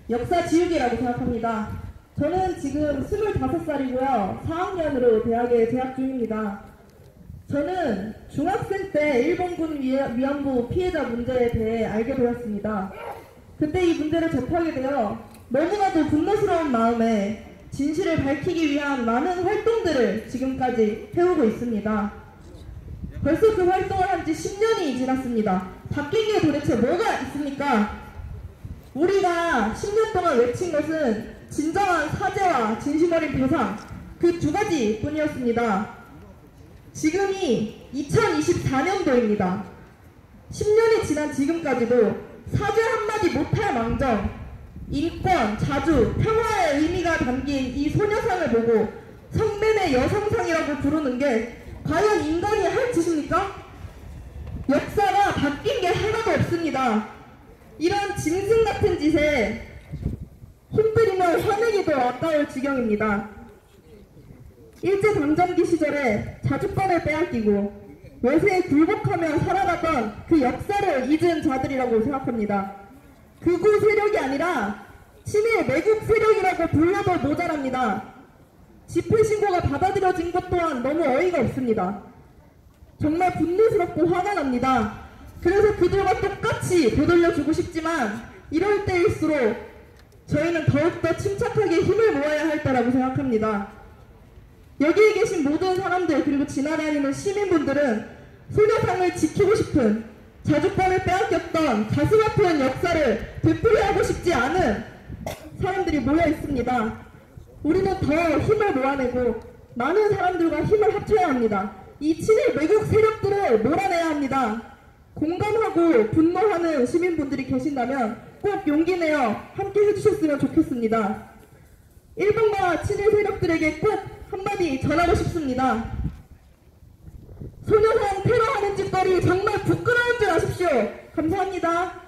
역사 지우기라고 생각합니다. 저는 지금 25살이고요. 4학년으로 대학에 재학 중입니다. 저는 중학생 때 일본군 위안부 피해자 문제에 대해 알게 되었습니다. 그때 이 문제를 접하게 되어 너무나도 분노스러운 마음에 진실을 밝히기 위한 많은 활동들을 지금까지 해오고 있습니다. 벌써 그 활동을 한 지 10년이 지났습니다. 바뀐 게 도대체 뭐가 있습니까? 우리가 10년 동안 외친 것은 진정한 사죄와 진심 어린 배상, 그 두 가지 뿐이었습니다. 지금이 2024년도입니다. 10년이 지난 지금까지도 사죄 한마디 못할 망정, 인권, 자주, 평화의 의미가 담긴 이 소녀상을 보고 성매매 여성상이라고 부르는 게 과연 인간이 할 짓입니까? 역사가 바뀐 게 하나도 없습니다. 이런 짐승 같은 짓에 힘들이며 화내기도 아까울 지경입니다. 일제강점기 시절에 자주권을 빼앗기고 외세에 굴복하며 살아가던 그 역사를 잊은 자들이라고 생각합니다. 극우 세력이 아니라 친일 매국 세력이라고 불러도 모자랍니다. 집회 신고가 받아들여진 것 또한 너무 어이가 없습니다. 정말 분노스럽고 화가 납니다. 그래서 그들과 똑같이 되돌려주고 싶지만 이럴 때일수록 저희는 더욱더 침착하게 힘을 모아야 할 때라고 생각합니다. 여기에 계신 모든 사람들 그리고 지나다니는 시민분들은 소녀상을 지키고 싶은 자주권을 빼앗겼던 가슴 아픈 역사를 되풀이하고 싶지 않은 사람들이 모여 있습니다. 우리는 더 힘을 모아내고 많은 사람들과 힘을 합쳐야 합니다. 이 친일 매국 세력들을 몰아내야 합니다. 공감하고 분노하는 시민분들이 계신다면 꼭 용기 내어 함께 해주셨으면 좋겠습니다. 일본과 친일 세력들에게 꼭 한마디 전하고 싶습니다. 소녀상 테러하는 짓거리 정말 부끄러운 줄 아십시오. 감사합니다.